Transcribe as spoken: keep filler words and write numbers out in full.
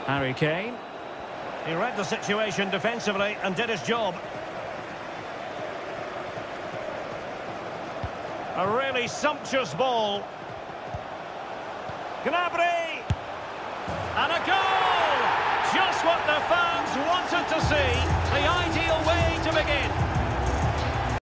Harry Kane. He read the situation defensively and did his job. A really sumptuous ball. Gnabry! And a goal! Just what the fans wanted to see. The ideal way to begin.